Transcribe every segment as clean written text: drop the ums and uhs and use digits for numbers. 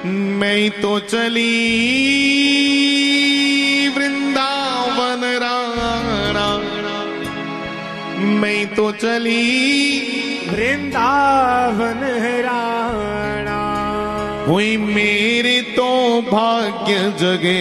मैं तो चली वृंदावन राणा, मैं तो चली वृंदावन राणा। हुई मेरे तो भाग्य जगे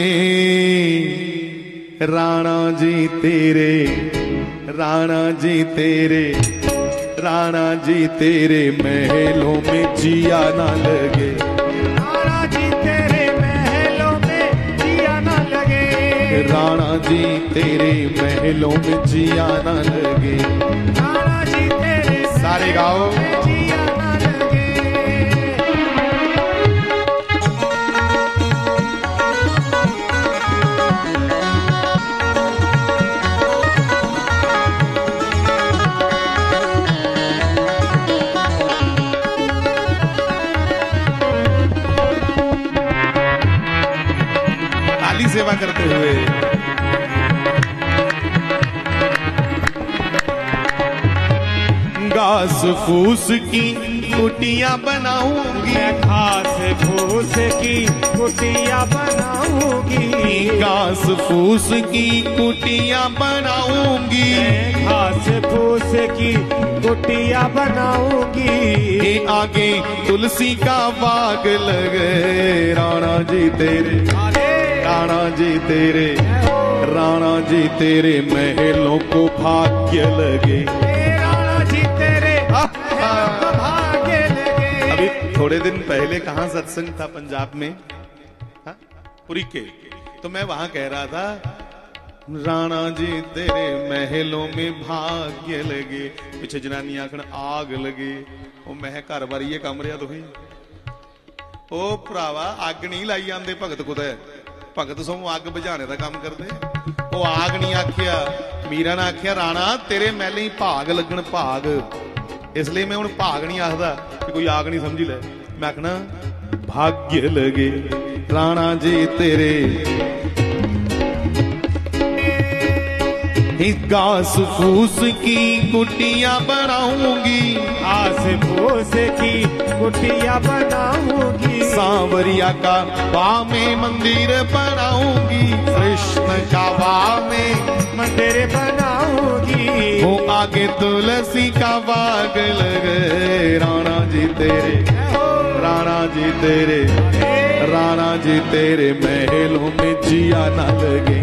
राणा जी तेरे, राणा जी तेरे, राणा जी तेरे महलों में जिया ना लगे, राणा जी तेरे महलों में जिया ना लगे, राणा जी तेरे महलों में जिया ना लगे, राणा जी तेरे सारे गाओ जिया ना लगे। सेवा करते हुए घास फूस की कुटिया बनाऊंगी, घास फूस की कुटिया बनाऊंगी, घास फूस की कुटिया बनाऊंगी, घास फूस की कुटिया बनाऊंगी। आगे तुलसी का बाग लगे राणा जी तेरे, राणा जी तेरे, राणा जी तेरे महलों को भाग्य लगे, राणा जी तेरे भाग्य लगे। अभी थोड़े दिन पहले कहाँ सत्संग था पंजाब में, हा? पुरी के, तो मैं वहां कह रहा था राणा जी तेरे महलों में भाग्य लगे, पिछे जनानी आखन आग लगे, ओ मैं घर बार ये कम रहा तुही ओ भरावा अग नहीं लाई आंदे भगत कुदै, भगत सो अग बुझाने का काम करते, वो आग नहीं आखिया, मीरा ने आखिया राणा तेरे महले ही भाग लगन भाग, इसलिए मैं हुण भाग नहीं आखदा कि कोई आग नहीं समझी ले, मैं आखना भाग्य लगे राणा जी तेरे, घास फूस की कुटिया बनाऊंगी, घास फूस की कुटिया बनाऊंगी, सांवरिया का बाग में मंदिर बनाऊंगी, कृष्ण का बाग में मंदिर बनाऊंगी, वो आगे तुलसी का बाग लगे राणा जी तेरे, राणा जी तेरे, राणा जी तेरे महलों में जिया ना लगे,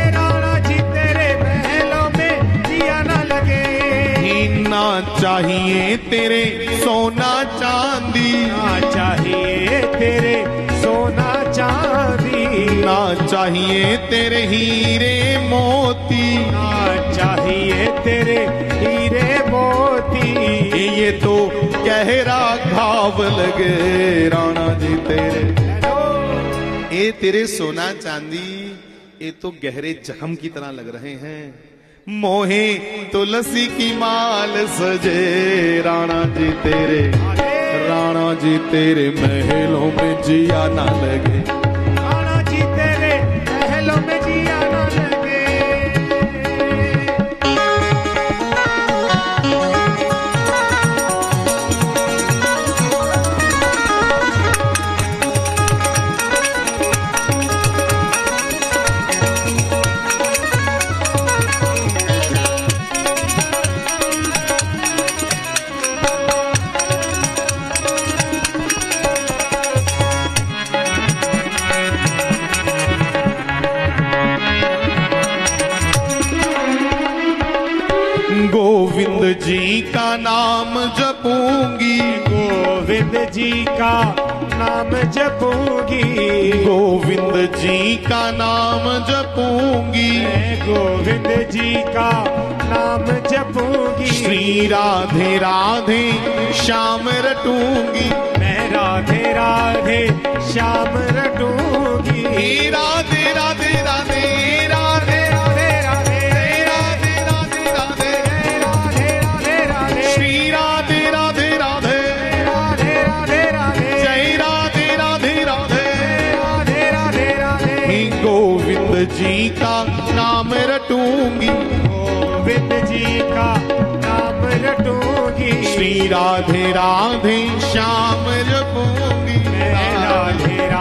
ना चाहिए तेरे सोना चांदी, ना चाहिए तेरे सोना चांदी, ना चाहिए तेरे हीरे मोती, ना चाहिए तेरे हीरे मोती, ये तो गहरा घाव लगे राणा जी तेरे, ये तेरे सोना चांदी ये तो गहरे जख्म की तरह लग रहे हैं, मोहे तुलसी की माल सजे राणा जी तेरे, राणा जी तेरे महलों में जिया ना लगे, राणा जी तेरे महलों में जिया ना लगे। गोविंद जी का नाम जपूंगी, गोविंद जी का नाम जपूंगी, गोविंद जी का नाम जपूंगी, गोविंद जी का नाम जपूंगी, श्री राधे राधे श्याम रटूंगी, मैं राधे राधे श्याम रटूंगी, राधे राधे राधे राधे राधे राधे राधे राधे राधे राधे राधे श्री राधे राधे राधे राधे राधे राधे जय राधे राधे राधे राधे राधे राधे। गोविंद जी का नाम रटूंगी, गोविंद जी का नाम रटूंगी, श्री राधे राधे श्याम जपूंगी, मैं राधे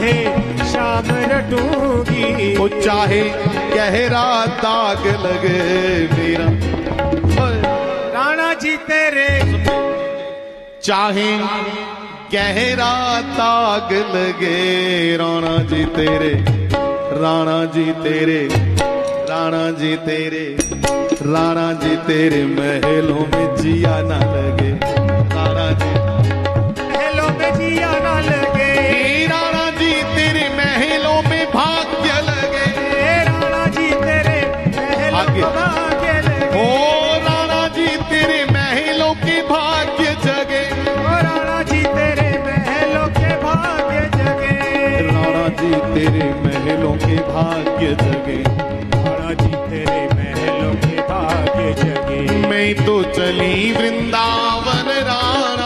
चाहे शाम रटूंगी। वो चाहे गहरा दाग लगे मेरा, राणा जी तेरे, चाहे गहरा दाग लगे राणा जी तेरे, राणा जी तेरे, राणा जी तेरे, राणा जी तेरे महलों में जिया ना लगे, राणा जी महलों में जिया ना लगे, राणा जी तेरे महलों में भाग्य लगे, राणा जी तेरे महलों में भाग्य लगे, ओ राणा जी तेरे महलों के भाग्य जगे, राणा जी तेरे महलों के भाग्य जगे, राणा जी तेरे महलों के भाग्य जगे, राणा जी तेरे महलों के भाग्य जगे। मैं तो चली वृंदावन राणा,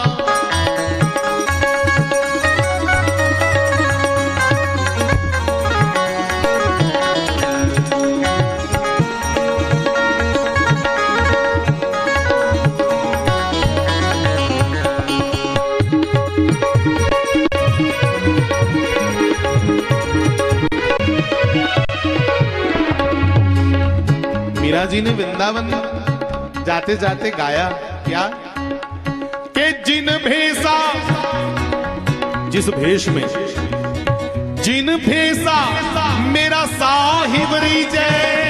मीरा जी ने वृंदावन जाते जाते गाया क्या कि जिन भेसा, जिस भेष में, जिन भेसा मेरा साहिब रीजे,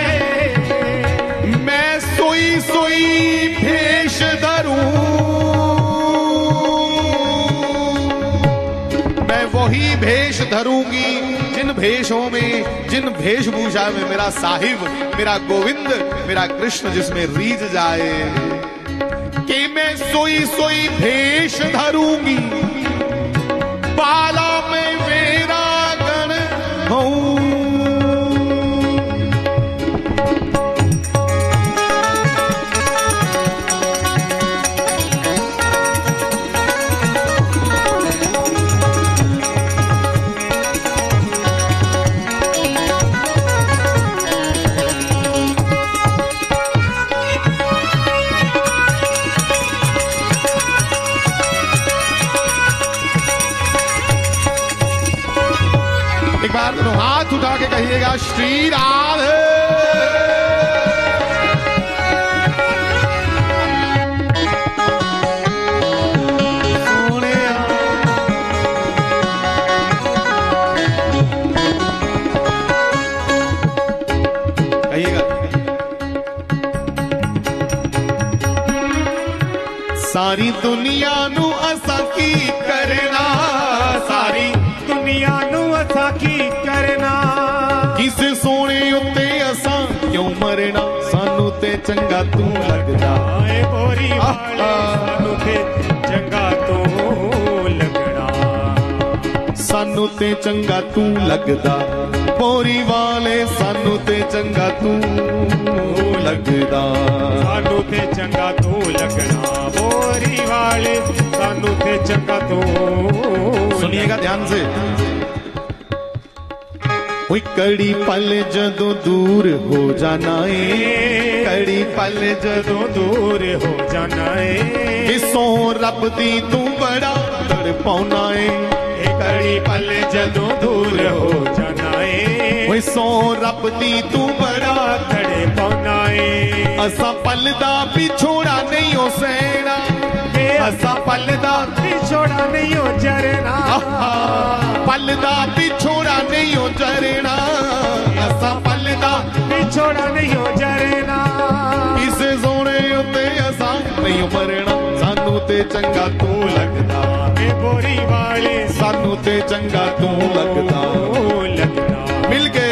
मैं सोई सोई भेष धरूं, मैं वही भेष धरूंगी जिन भेषों में, जिन वेशभूषा में मेरा साहिब, मेरा गोविंद, मेरा कृष्ण जिसमें रीझ जाए, कि मैं सोई सोई भेष धरूंगी, बाला में मेरा गण हूं। एक बार तो हाथ उठा के कहिएगा श्री राधे। कहिएगा सारी दुनिया नू असा की करना, सारी दुनिया नू असा की करना, किसे सोने उत्ते असा क्यों मरना, सानू ते चंगा तू लगदा, आए बोरी वाले सानू ते चंगा तू लगना, सानू ते चंगा तू लगदा, बोरी वाले सानू ते चंगा तू लगदा, सानू ते चंगा तू लगना, बोरी वाले सानू ते चंगा तू। सुनिएगा ध्यान से, कोई कड़ी पल जदों दूर हो जाना है, कड़ी पल जदों दूर हो जाना है, किसों रब दी तू बड़ा तड़पाउना है, कड़ी पल जदों दूर हो जाना है, किसों रब दी तू बड़ा तड़पाउना है, असा पल दा पिछोड़ा नहीं हो सेना, असा पल दा पिछोड़ा नहीं हो जरना, पल दा पिछोड़ा नहीं हो जरना, असा पल दा पिछोड़ा नहीं हो जरना, किसे सोने उत्ते असा नहीं मरना, सानू ते चंगा तू लगदा, बोरी वाले सानू ते चंगा तू लगदा, लगना। मिल गए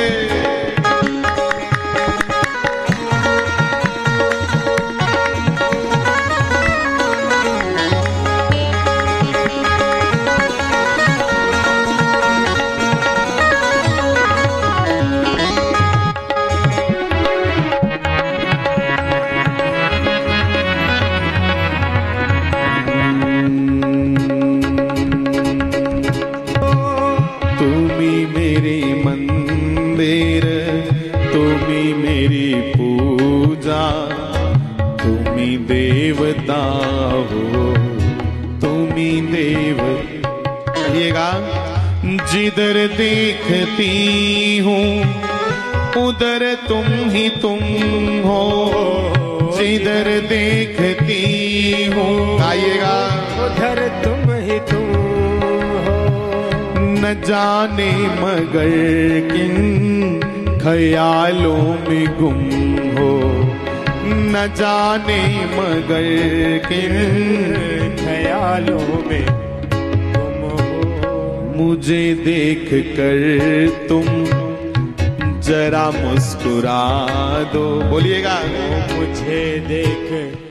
जिधर देखती हूँ उधर तुम ही तुम हो, जिधर देखती हूँ गाइएगा उधर तुम ही तुम हो। न जाने मगर किन ख्यालों में गुम हो, न जाने मगर किन ख्यालों में तुम हो। मुझे देख कर तुम जरा मुस्कुरा दो, बोलिएगा मुझे देख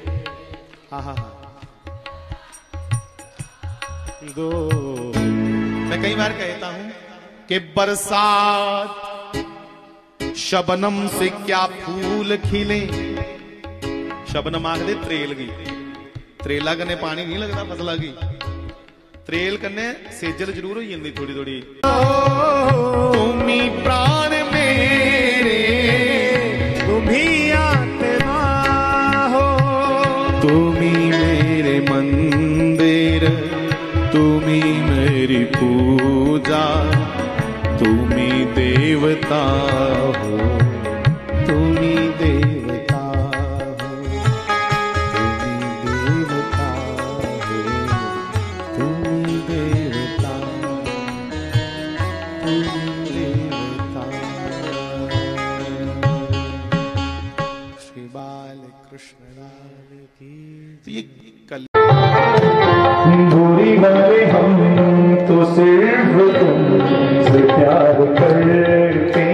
दो। मैं कई बार कहता हूं कि बरसात शबनम से क्या फूल खिले, शबनम आखदे त्रेल की, त्रेला कन्ने पानी नहीं लगता फसला की, त्रेल कन्ने सेजल जरूर हो जाती थोड़ी थोड़ी। तुम ही प्राण मेरे, तुम ही आत्मा हो, तुम ही मेरे मंदिर, तुम ही मेरी पूजा, तुम ही देवता हो, तुम ही देवता हो, तुम ही देवता हो, तुम ही देवता, श्री बाल कृष्ण राम की। ये कल दूरी वाले हम तो सिर्फ तुमसे प्यार करते